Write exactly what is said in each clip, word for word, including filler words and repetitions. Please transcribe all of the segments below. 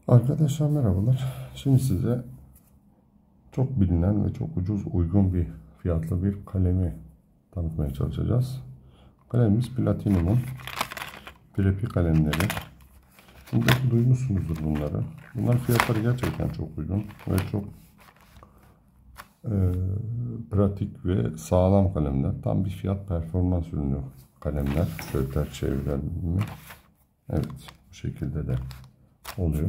Arkadaşlar merhabalar. Şimdi size çok bilinen ve çok ucuz, uygun bir fiyatlı bir kalemi tanıtmaya çalışacağız. Kalemimiz Platinum'un Prepi kalemleri. Şimdi belki duymuşsunuzdur bunları. Bunların fiyatları gerçekten çok uygun ve çok e, pratik ve sağlam kalemler. Tam bir fiyat performans ürünü kalemler. Şöyle ters çevirelim mi? Evet, bu şekilde de oluyor.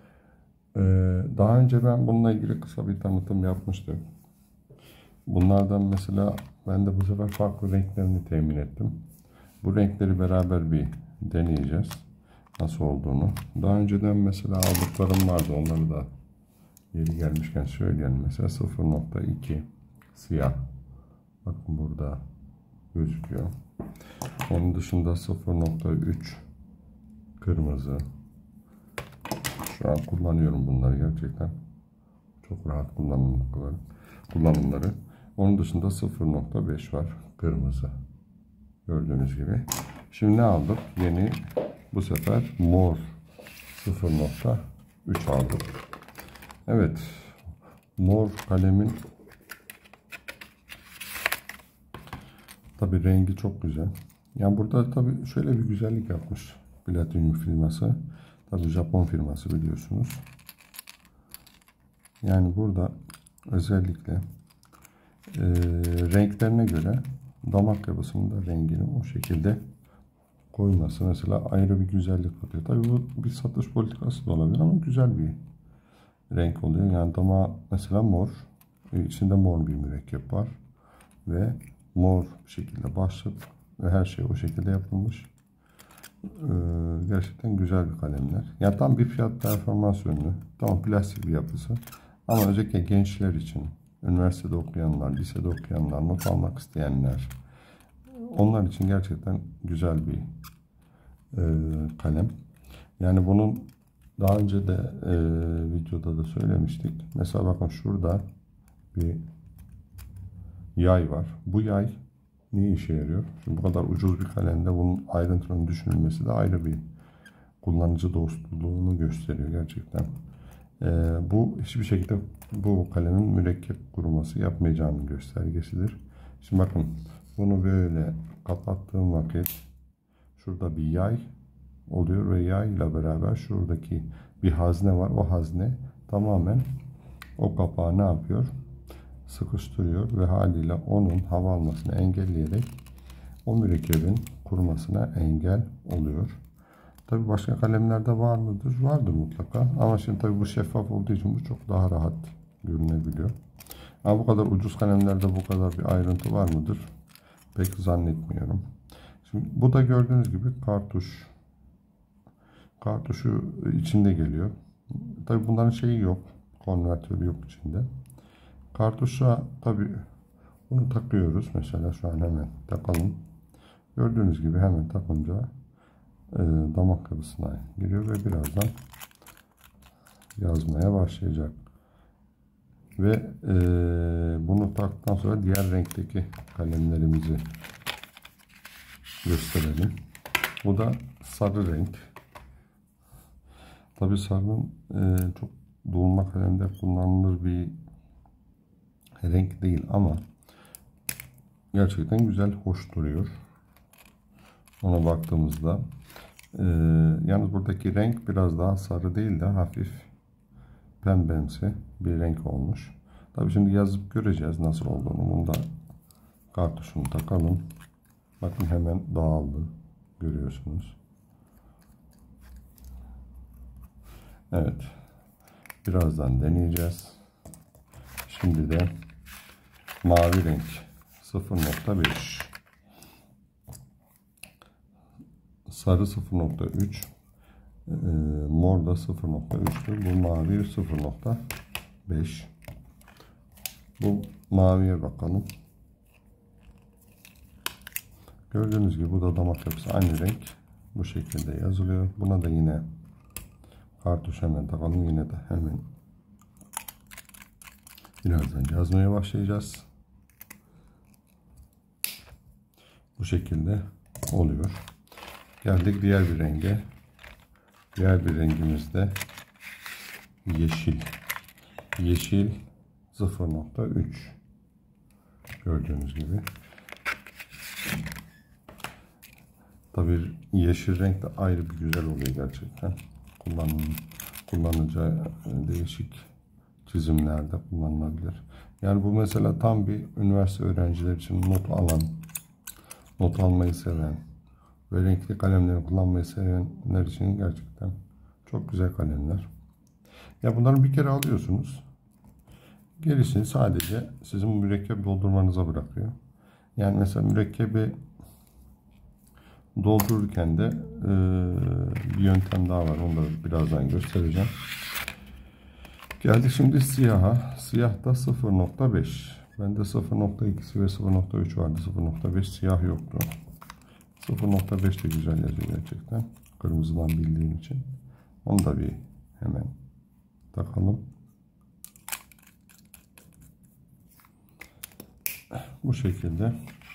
Daha önce ben bununla ilgili kısa bir tanıtım yapmıştım. Bunlardan mesela ben de bu sefer farklı renklerini temin ettim. Bu renkleri beraber bir deneyeceğiz. Nasıl olduğunu. Daha önceden mesela aldıklarım vardı. Onları da yeri gelmişken söyleyelim. Mesela sıfır nokta iki siyah. Bakın burada gözüküyor. Onun dışında sıfır nokta üç kırmızı. Şu an kullanıyorum bunları gerçekten. Çok rahat kullanımları. kullanımları. Onun dışında sıfır nokta beş var. Kırmızı. Gördüğünüz gibi. Şimdi ne aldık? Yeni bu sefer mor sıfır nokta üç aldık. Evet. Mor kalemin tabi rengi çok güzel. Yani burada tabi şöyle bir güzellik yapmış Platinum firması. Tabi Japon firması biliyorsunuz. Yani burada özellikle e, renklerine göre damak yapısının da rengini o şekilde koyması mesela ayrı bir güzellik katıyor. Tabi bu bir satış politikası da olabilir ama güzel bir renk oluyor. Yani damağı mesela mor, içinde mor bir mürekkep var ve mor şekilde başlık ve her şey o şekilde yapılmış. Ee, gerçekten güzel bir kalemler. Ya tam bir fiyat performans ürünü. Tamam, plastik bir yapısı. Ama özellikle gençler için, üniversitede okuyanlar, lisede okuyanlar, not almak isteyenler, onlar için gerçekten güzel bir e, kalem. Yani bunun daha önce de e, videoda da söylemiştik. Mesela bakın şurada bir yay var. Bu yay ne işe yarıyor? Şimdi bu kadar ucuz bir kalemde bunun ayrıntılarının düşünülmesi de ayrı bir kullanıcı dostluğunu gösteriyor gerçekten. Ee, bu hiçbir şekilde bu kalemin mürekkep kuruması yapmayacağının göstergesidir. Şimdi bakın bunu böyle kapattığım vakit şurada bir yay oluyor ve yay ile beraber şuradaki bir hazne var. O hazne tamamen o kapağı ne yapıyor? Sıkıştırıyor ve haliyle onun hava almasını engelleyerek o mürekkebin kurumasına engel oluyor. Tabi başka kalemlerde var mıdır? Vardır mutlaka. Ama şimdi tabi bu şeffaf olduğu için bu çok daha rahat görünebiliyor. Ama bu kadar ucuz kalemlerde bu kadar bir ayrıntı var mıdır? Pek zannetmiyorum. Şimdi bu da gördüğünüz gibi kartuş. Kartuşu içinde geliyor. Tabi bunların şeyi yok. Konvertörü yok içinde. Kartuşa tabi bunu takıyoruz. Mesela şu an hemen takalım. Gördüğünüz gibi hemen takınca e, damak yapısına giriyor ve birazdan yazmaya başlayacak. Ve e, bunu taktıktan sonra diğer renkteki kalemlerimizi gösterelim. Bu da sarı renk. Tabi sarının e, çok dolma kalemde kullanılır bir renk değil ama gerçekten güzel, hoş duruyor. Ona baktığımızda e, yalnız buradaki renk biraz daha sarı değil de hafif pembemsi bir renk olmuş. Tabii şimdi yazıp göreceğiz nasıl olduğunu. Bunu da kartuşunu takalım. Bakın hemen dağıldı. Görüyorsunuz. Evet. Birazdan deneyeceğiz. Şimdi de mavi renk sıfır nokta beş, sarı sıfır nokta üç, e, mor da sıfır nokta üç'tür. Bu mavi sıfır nokta beş. Bu maviye bakalım. Gördüğünüz gibi bu da damak yapısı aynı renk. Bu şekilde yazılıyor. Buna da yine kartuş hemen takalım. Yine de hemen birazdan yazmaya başlayacağız. Bu şekilde oluyor. Geldik diğer bir renge. Diğer bir rengimizde yeşil. Yeşil sıfır nokta üç. Gördüğünüz gibi. Tabii yeşil renk de ayrı bir güzel oluyor gerçekten. Kullan, kullanacağı değişik çizimlerde kullanılabilir. Yani bu mesela tam bir üniversite öğrencileri için not alan, not almayı seven ve renkli kalemleri kullanmayı sevenler için gerçekten çok güzel kalemler. Ya bunları bir kere alıyorsunuz. Gerisini sadece sizin mürekkep doldurmanıza bırakıyor. Yani mesela mürekkebi doldururken de e, bir yöntem daha var. Onu da birazdan göstereceğim. Geldik şimdi siyaha. Siyahta sıfır nokta beş. Bende sıfır nokta ikisi ve sıfır nokta üç vardı. sıfır nokta beş siyah yoktu. sıfır nokta beş de güzel yazıyor gerçekten. Kırmızıdan bildiğim için. Onu da bir hemen takalım. Bu şekilde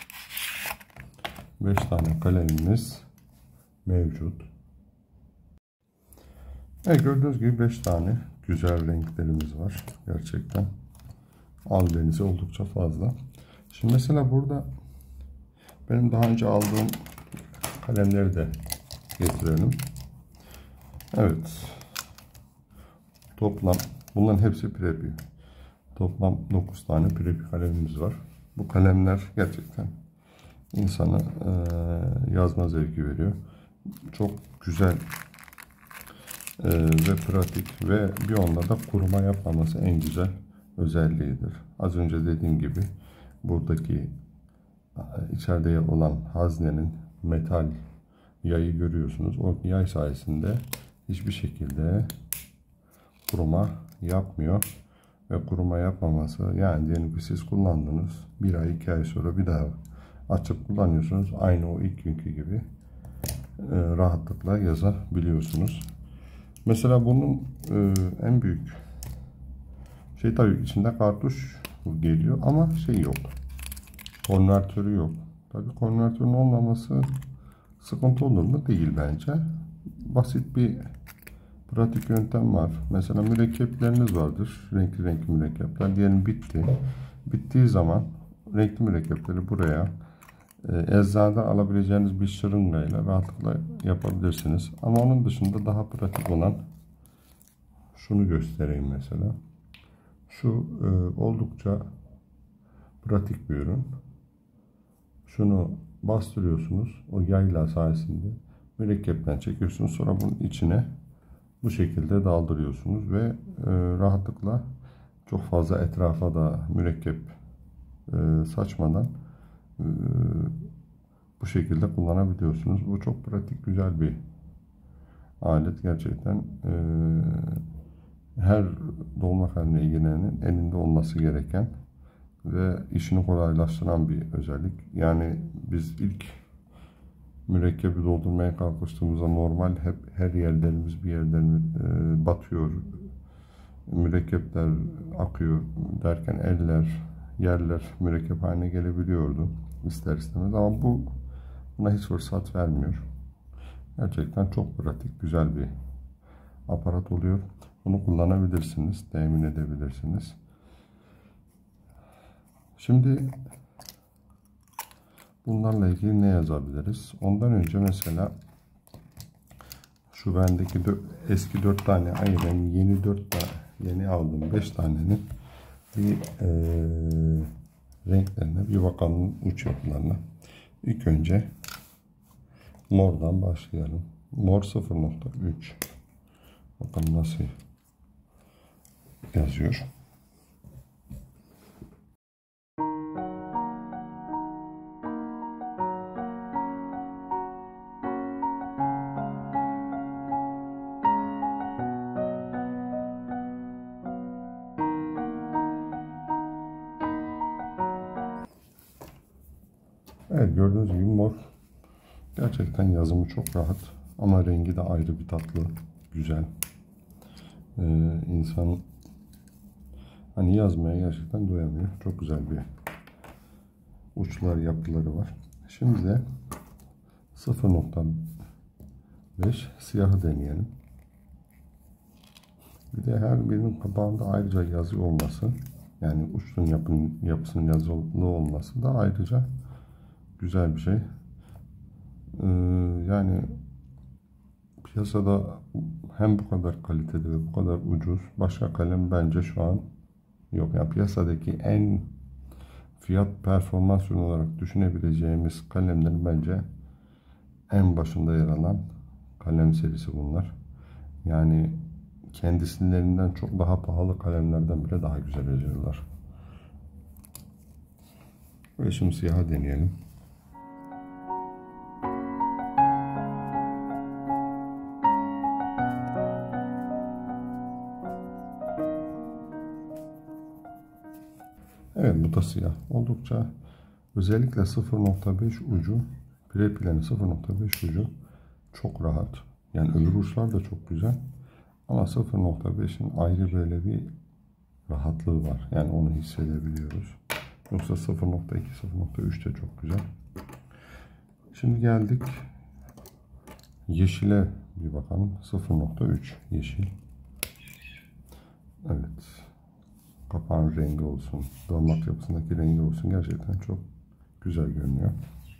beş tane kalemimiz mevcut. Evet, gördüğünüz gibi beş tane güzel renklerimiz var. Gerçekten albenisi oldukça fazla. Şimdi mesela burada benim daha önce aldığım kalemleri de getirelim. Evet. Toplam bunların hepsi prepi. Toplam dokuz tane prepi kalemimiz var. Bu kalemler gerçekten insana e, yazma zevki veriyor. Çok güzel e, ve pratik ve bir onda da kuruma yapmaması en güzel özelliğidir. Az önce dediğim gibi buradaki içeride olan haznenin metal yayı görüyorsunuz. O yay sayesinde hiçbir şekilde kuruma yapmıyor. Ve kuruma yapmaması, yani diyelim ki siz kullandınız, bir ay iki ay sonra bir daha açıp kullanıyorsunuz, aynı o ilk günkü gibi e, rahatlıkla yazabiliyorsunuz. Mesela bunun e, en büyük şey, tabii içinde kartuş geliyor ama şey yok, konvertörü yok. Tabii konvertörün olmaması sıkıntı olur mu? Değil bence. Basit bir pratik yöntem var. Mesela mürekkepleriniz vardır. Renkli renkli mürekkepler. Diyelim bitti. Bittiği zaman renkli mürekkepleri buraya e, eczaneden alabileceğiniz bir şırıngayla rahatlıkla yapabilirsiniz. Ama onun dışında daha pratik olan şunu göstereyim mesela. Şu e, oldukça pratik bir ürün. Şunu bastırıyorsunuz. O yayla sayesinde mürekkepten çekiyorsunuz. Sonra bunun içine bu şekilde daldırıyorsunuz ve e, rahatlıkla çok fazla etrafa da mürekkep e, saçmadan e, bu şekilde kullanabiliyorsunuz. Bu çok pratik, güzel bir alet. Gerçekten e, her dolma kalemle ilgilenenin elinde olması gereken ve işini kolaylaştıran bir özellik. Yani biz ilk mürekkebi doldurmaya kalkıştığımızda normal hep her yerlerimiz bir yerden e, batıyor, mürekkepler akıyor derken eller, yerler mürekkep haline gelebiliyordu ister istemez, ama bu buna hiç fırsat vermiyor. Gerçekten çok pratik, güzel bir aparat oluyor. Bunu kullanabilirsiniz, temin edebilirsiniz. Şimdi bunlarla ilgili ne yazabiliriz? Ondan önce mesela şu bendeki eski dört tane ayıran, yeni dört tane, yeni aldığım beş tanenin bir e, renklerine bir bakalım, uç yapılarına. İlk önce mordan başlayalım. Mor sıfır nokta üç. Bakalım nasıl yazıyor. Evet, gördüğünüz gibi mor. Gerçekten yazımı çok rahat ama rengi de ayrı bir tatlı, güzel. Ee, insan hani yazmaya gerçekten doyamıyor. Çok güzel bir uçlar, yapıları var. Şimdi de sıfır nokta beş siyahı deneyelim. Bir de her birinin kapağında ayrıca yazı olması, yani uçların yapın, yapısının yazılı olması da ayrıca güzel bir şey. Ee, yani piyasada hem bu kadar kaliteli ve bu kadar ucuz başka kalem bence şu an yok. Yani piyasadaki en fiyat performans ürünü olarak düşünebileceğimiz kalemlerin bence en başında yer alan kalem serisi bunlar. Yani kendisilerinden çok daha pahalı kalemlerden bile daha güzel yazıyorlar. Ve şimdi siyahı deneyelim. Evet, bu da siyah. Oldukça özellikle sıfır nokta beş ucu, Prepil'in sıfır nokta beş ucu çok rahat. Yani öbür uçlar da çok güzel. Ama sıfır nokta beşin ayrı böyle bir rahatlığı var. Yani onu hissedebiliyoruz. Yoksa sıfır nokta iki, sıfır nokta üç de çok güzel. Şimdi geldik yeşile bir bakalım. sıfır nokta üç yeşil. Evet. Kapağın rengi olsun, damak yapısındaki rengi olsun, gerçekten çok güzel görünüyor.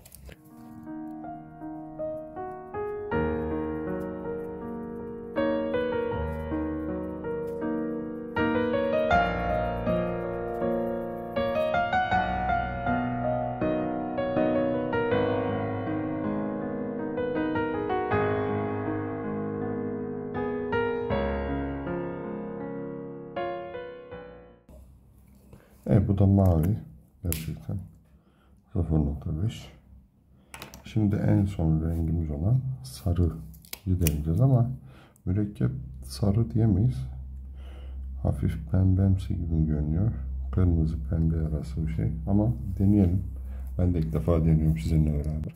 Evet, bu da mavi. Gerçekten sıfır nokta beş. Şimdi en son rengimiz olan sarıyı deneyeceğiz ama mürekkep sarı diyemeyiz. Hafif pembemsi gibi görünüyor. Kırmızı pembe arası bir şey ama deneyelim. Ben de ilk defa deniyorum sizinle beraber.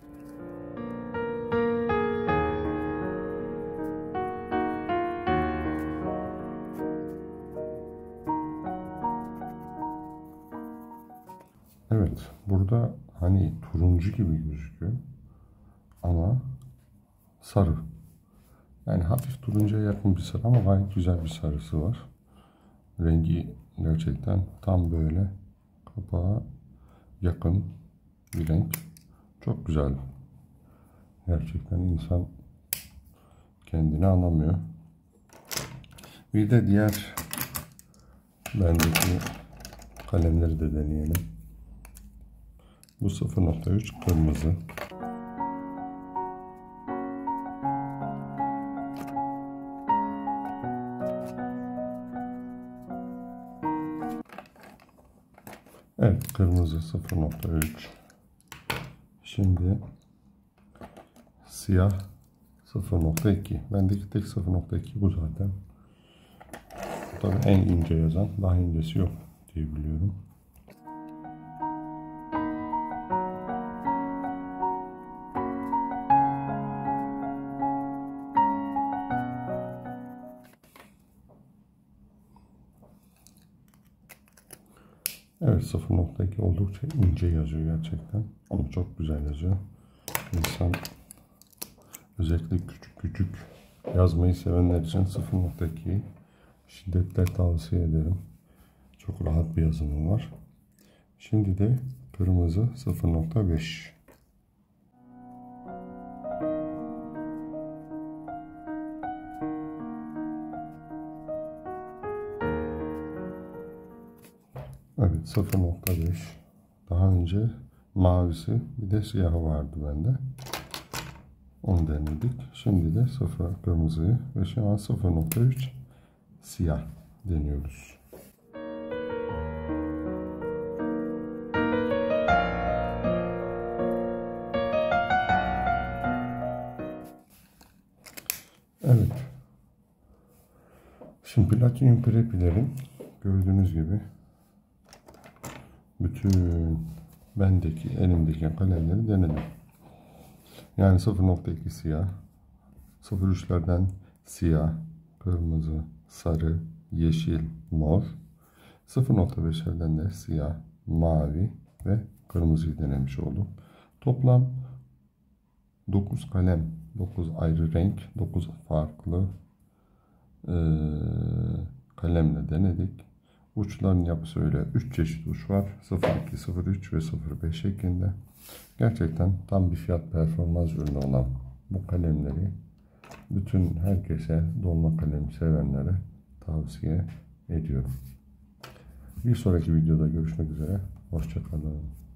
Evet, burada hani turuncu gibi gözüküyor ama sarı. Yani hafif turuncuya yakın bir sarı ama gayet güzel bir sarısı var. Rengi gerçekten tam böyle kapağa yakın bir renk. Çok güzel. Gerçekten insan kendini anlamıyor. Bir de diğer bendeki kalemleri de deneyelim. Bu sıfır nokta üç kırmızı. Evet, kırmızı sıfır nokta üç. Şimdi siyah sıfır nokta iki. Bendeki tek sıfır nokta iki bu zaten. Tabii en ince yazan, daha incesi yok diye biliyorum. Evet, sıfır nokta iki oldukça ince yazıyor gerçekten. Ama çok güzel yazıyor. İnsan özellikle küçük küçük yazmayı sevenler için sıfır nokta ikiyi şiddetle tavsiye ederim. Çok rahat bir yazımı var. Şimdi de kırmızı sıfır nokta beş. Evet, sıfır nokta beş. Daha önce mavisi bir de siyahı vardı bende. Onu denedik. Şimdi de sıfır kırmızıyı ve şu an sıfır nokta üç siyah deniyoruz. Evet. Şimdi Platinum Prepilerin gördüğünüz gibi bütün bendeki elimdeki kalemleri denedim. Yani sıfır nokta iki siyah, sıfır nokta üçlerden siyah, kırmızı, sarı, yeşil, mor, sıfır nokta beşlerden de siyah, mavi ve kırmızıyı denemiş oldum. Toplam dokuz kalem, dokuz ayrı renk, dokuz farklı e, kalemle denedik. Uçların yapısı öyle. üç çeşit uç var. sıfır iki, sıfır üç ve sıfır beş şeklinde. Gerçekten tam bir fiyat performans ürünü olan bu kalemleri bütün herkese, dolma kalem sevenlere tavsiye ediyorum. Bir sonraki videoda görüşmek üzere. Hoşça kalın.